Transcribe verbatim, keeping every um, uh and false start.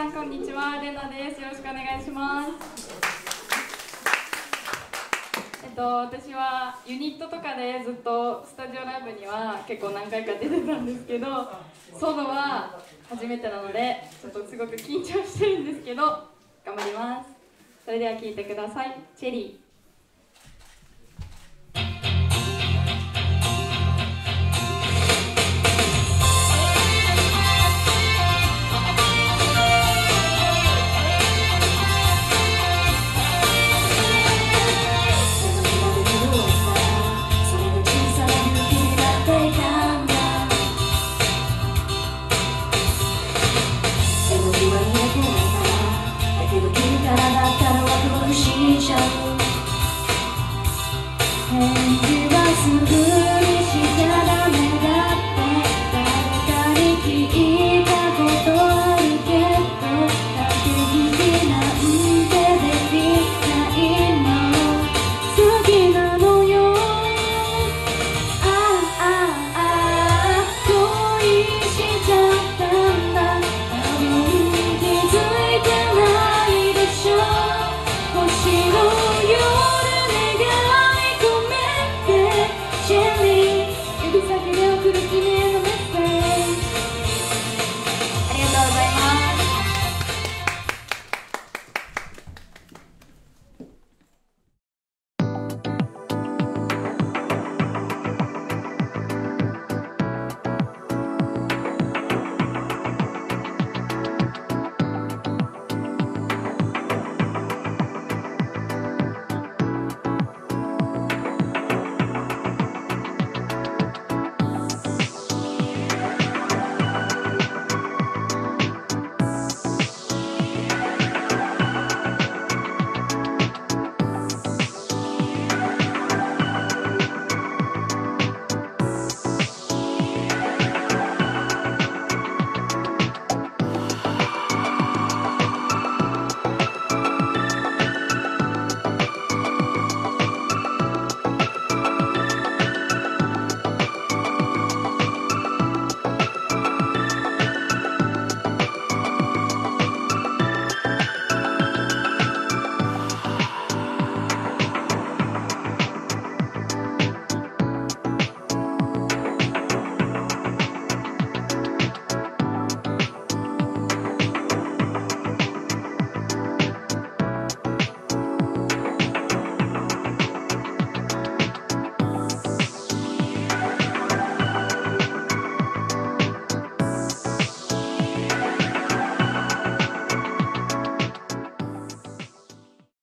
さんこんにちは、レナです。よろしくお願いします。えっと私はユニットとかでずっとスタジオライブには結構何回か出てたんですけど、ソロは初めてなのでちょっとすごく緊張してるんですけど頑張ります。それでは聴いてください。チェリー。 返事はすぐに